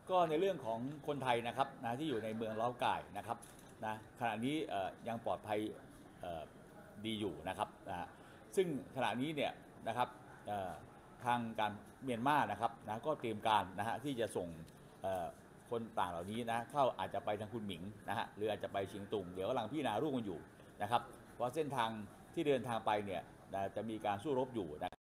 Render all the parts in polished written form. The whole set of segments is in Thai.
ก็ในเรื่องของคนไทยนะครับนะที่อยู่ในเมืองล้าวก่ายนะครับนะขณะนี้ยังปลอดภัยดีอยู่นะครับนะซึ่งขณะนี้เนี่ยนะครับทางการเมียนมานะครับนะก็เตรียมการนะฮะที่จะส่งคนต่างเหล่านี้นะเข้าอาจจะไปทางคุณหมิงนะฮะหรืออาจจะไปเชียงตุงเดี๋ยวกำลังพิจารณาร่วมกันอยู่นะครับเพราะเส้นทางที่เดินทางไปเนี่ยจะมีการสู้รบอยู่นะ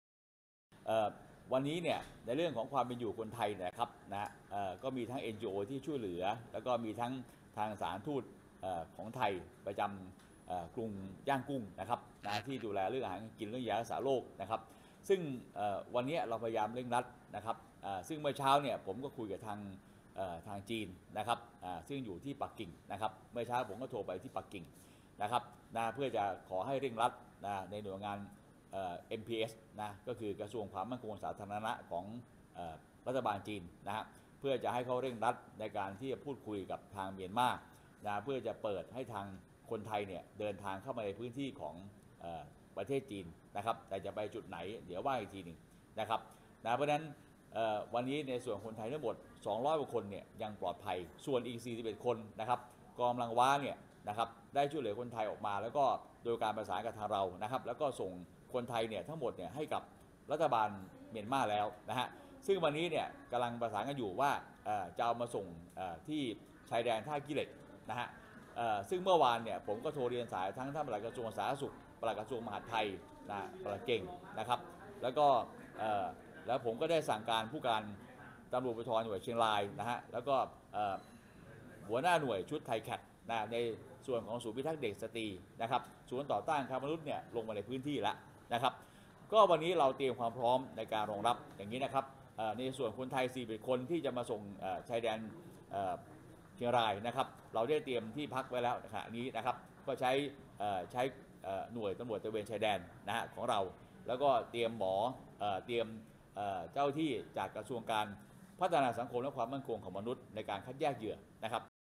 วันนี้เนี่ยในเรื่องของความเป็นอยู่คนไทยนะครับนะก็มีทั้ง NGO ที่ช่วยเหลือแล้วก็มีทั้งทางสถานทูตของไทยประจำกรุงย่างกุ้งนะครับนะที่ดูแลเรื่องอาหารกินเรื่องยารักษาโรคนะครับซึ่งวันนี้เราพยายามเร่งรัดนะครับซึ่งเมื่อเช้าเนี่ยผมก็คุยกับทางจีนนะครับซึ่งอยู่ที่ปักกิ่งนะครับเมื่อเช้าผมก็โทรไปที่ปักกิ่งนะครับนะเพื่อจะขอให้เร่งรัดในหน่วยงานMPS นะก็คือกระทรวงความมั่นคงสาธารณะของรัฐบาลจีนนะฮะเพื่อจะให้เขาเร่งรัดในการที่จะพูดคุยกับทางเมียนมานะเพื่อจะเปิดให้ทางคนไทยเนี่ยเดินทางเข้ามาในพื้นที่ของประเทศจีนนะครับแต่จะไปจุดไหนเดี๋ยวว่าอีกทีหนึ่งนะครับนะเพราะฉะนั้นวันนี้ในส่วนคนไทยทั้งหมด200 กว่าคนเนี่ยยังปลอดภัยส่วนอีก41 คนนะครับกองกำลังว้าเนี่ยนะครับได้ช่วยเหลือคนไทยออกมาแล้วก็โดยการประสานกับทางเรานะครับแล้วก็ส่งคนไทยเนี่ยทั้งหมดเนี่ยให้กับรัฐบาลเมียนมาแล้วนะฮะซึ่งวันนี้เนี่ยกำลังประสานกันอยู่ว่าจะเอามาส่งที่ชายแดนท่าขี้เหล็กนะฮะซึ่งเมื่อวานเนี่ยผมก็โทรเรียนสายทั้งท่านปลัดกระทรวงสาธารณสุขปลัดกระทรวงมหาดไทยนะปลัดเก่งนะครับแล้วก็แล้วผมก็ได้สั่งการผู้การตำรวจภูธรจังหวัดเชียงรายนะฮะแล้วก็หัวหน้าหน่วยชุดไทยแคทนะในส่วนของศูนย์พิทักษ์เด็กสตรีนะครับศูนย์ต่อต้านค้ามนุษย์เนี่ยลงมาในพื้นที่แล้วนะครับก็วันนี้เราเตรียมความพร้อมในการรองรับอย่างนี้นะครับในส่วนคนไทย41 คนที่จะมาส่งชายแดนเชียงรายนะครับเราได้เตรียมที่พักไว้แล้วขณะนี้นะครับก็ใช้หน่วยตำรวจตระเวนชายแดนนะฮะของเราแล้วก็เตรียมหมอเตรียมเจ้าที่จากกระทรวงการพัฒนาสังคมและความมั่นคงของมนุษย์ในการคัดแยกเหยื่อนะครับ